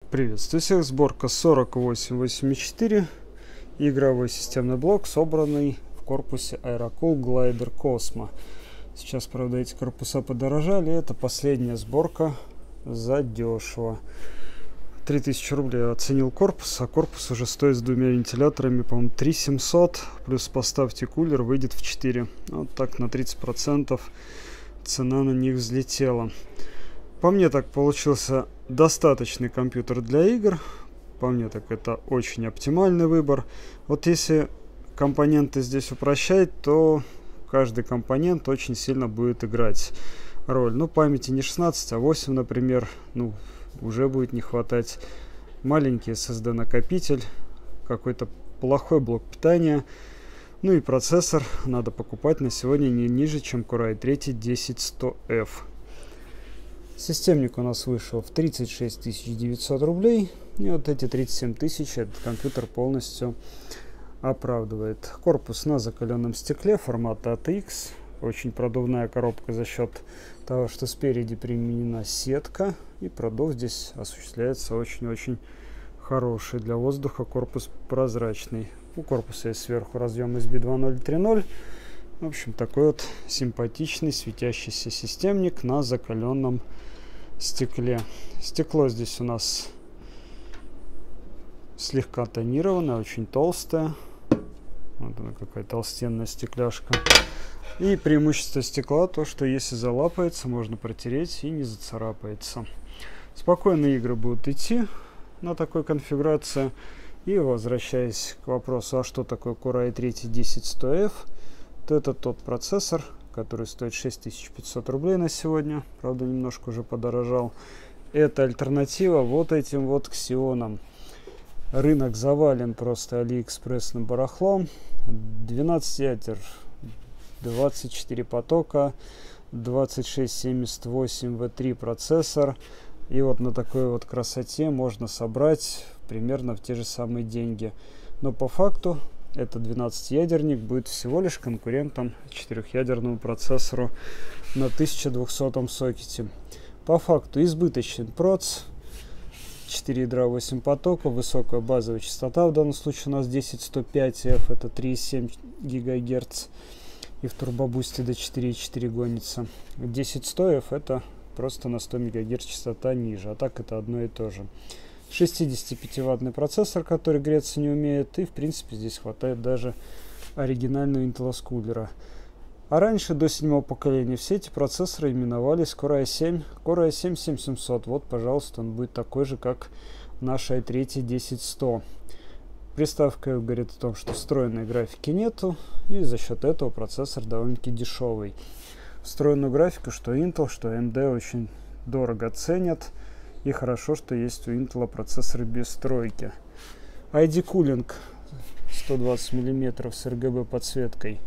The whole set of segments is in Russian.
Приветствую всех. Сборка 4884. Игровой системный блок, собранный в корпусе Aerocool Glider Cosmo. Сейчас, правда, эти корпуса подорожали. Это последняя сборка за дешево. 3000 рублей я оценил корпус, а корпус уже стоит с двумя вентиляторами, по-моему, 3700. Плюс поставьте кулер, выйдет в 4. Вот так на 30% цена на них взлетела. По мне так получился достаточный компьютер для игр. По мне так это очень оптимальный выбор. Вот если компоненты здесь упрощать, то каждый компонент очень сильно будет играть роль. Ну, памяти не 16, а 8, например. Ну, уже будет не хватать. Маленький SSD накопитель, какой-то плохой блок питания. Ну и процессор надо покупать на сегодня не ниже, чем Core i3 10100F. Системник у нас вышел в 36 900 рублей. И вот эти 37 тысяч этот компьютер полностью оправдывает. Корпус на закаленном стекле формата ATX. Очень продувная коробка за счет того, что спереди применена сетка. И продув здесь осуществляется очень-очень хороший. Для воздуха корпус прозрачный. У корпуса есть сверху разъем USB 2.0 3.0. В общем, такой вот симпатичный светящийся системник на закаленном стекле. Стекло здесь у нас слегка тонированное, очень толстое. Вот она, какая толстенная стекляшка. И преимущество стекла то, что если залапается, можно протереть и не зацарапается. Спокойные игры будут идти на такой конфигурации. И возвращаясь к вопросу, а что такое Core i3 10100F, то это тот процессор, который стоит 6500 рублей на сегодня. Правда, немножко уже подорожал. Это альтернатива вот этим вот Xeon. Рынок завален просто алиэкспрессным барахлом. 12 ядер, 24 потока, 2678 V3 процессор. И вот на такой вот красоте можно собрать примерно в те же самые деньги. Но по факту этот 12-ядерник будет всего лишь конкурентом 4-ядерному процессору на 1200 сокете. По факту избыточен проц, 4 ядра, 8 потоков, высокая базовая частота, в данном случае у нас 10105F, это 3,7 ГГц, и в турбобусте до 4,4 гонится. 10100F это просто на 100 МГц частота ниже, а так это одно и то же. 65-ваттный процессор, который греться не умеет, и в принципе здесь хватает даже оригинального Intel кулера. А раньше, до 7-го поколения, все эти процессоры именовались Core i7, Core i7 7700. Вот, пожалуйста, он будет такой же, как наш i3 10100. Приставка говорит о том, что встроенной графики нету, и за счет этого процессор довольно-таки дешевый. Встроенную графику, что Intel, что AMD очень дорого ценят. И хорошо, что есть у Intel процессоры без стройки. ID Cooling 120 мм с RGB подсветкой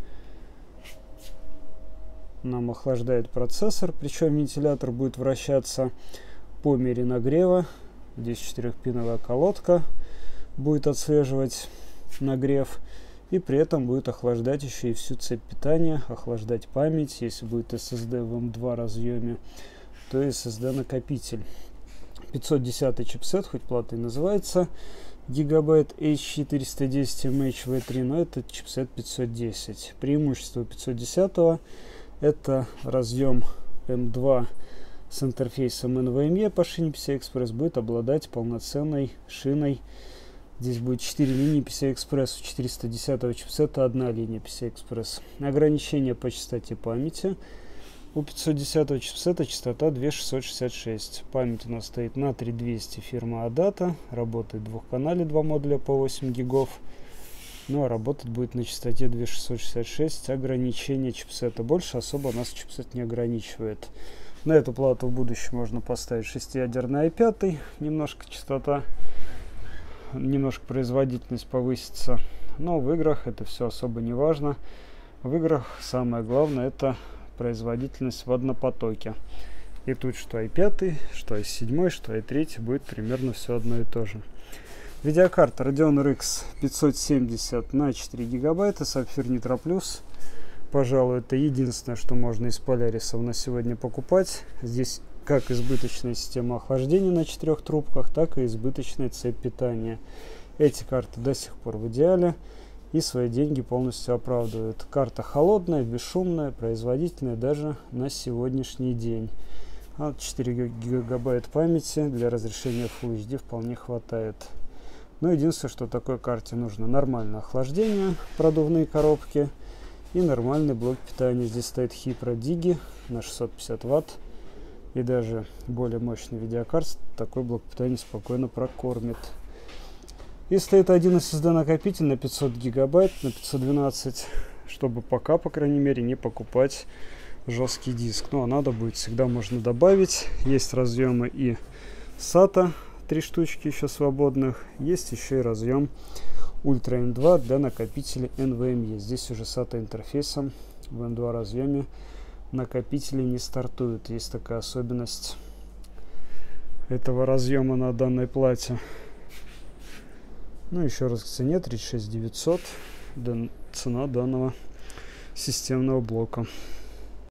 нам охлаждает процессор. Причем вентилятор будет вращаться по мере нагрева. Здесь 4-пиновая колодка будет отслеживать нагрев. И при этом будет охлаждать еще и всю цепь питания, охлаждать память. Если будет SSD в M2 разъеме, то SSD накопитель. 510 чипсет, хоть платой называется Gigabyte H410 MHV3, но это чипсет 510. Преимущество 510 это разъем M2 с интерфейсом NVMe по шине PCI-Express будет обладать полноценной шиной. Здесь будет 4 линии PCI-Express, у 410 чипсета одна линия PCI-Express. Ограничение по частоте памяти. У 510 чипсета частота 2666. Память у нас стоит на 3200 фирма Adata. Работает двухканале, 2 модуля по 8 гигов. Ну а работать будет на частоте 2666. Ограничение чипсета больше особо нас чипсет не ограничивает. На эту плату в будущем можно поставить 6-ядерный i5. Немножко частота, немножко производительность повысится. Но в играх это все особо не важно. В играх самое главное это производительность в однопотоке. И тут что i5, что i7, что i3 будет примерно все одно и то же. Видеокарта Radeon RX 570 на 4 гигабайта, Sapphire Nitro Plus. Пожалуй, это единственное, что можно из Polaris на сегодня покупать. Здесь как избыточная система охлаждения на 4 трубках, так и избыточная цепь питания. Эти карты до сих пор в идеале и свои деньги полностью оправдывают. Карта холодная, бесшумная, производительная даже на сегодняшний день. 4 гигабайта памяти для разрешения Full HD вполне хватает. Но единственное, что такой карте нужно нормальное охлаждение, продувные коробки и нормальный блок питания. Здесь стоит Hypro Digi на 650 Вт. И даже более мощный видеокарт такой блок питания спокойно прокормит. И стоит один SSD накопитель на 500 гигабайт, на 512, чтобы пока, по крайней мере, не покупать жесткий диск. Ну, а надо будет, всегда можно добавить. Есть разъемы и SATA, 3 штучки еще свободных. Есть еще и разъем Ultra M2 для накопителя NVMe. Здесь уже SATA интерфейсом в M2 разъеме накопители не стартуют. Есть такая особенность этого разъема на данной плате. Ну, еще раз к цене 36 900, цена данного системного блока.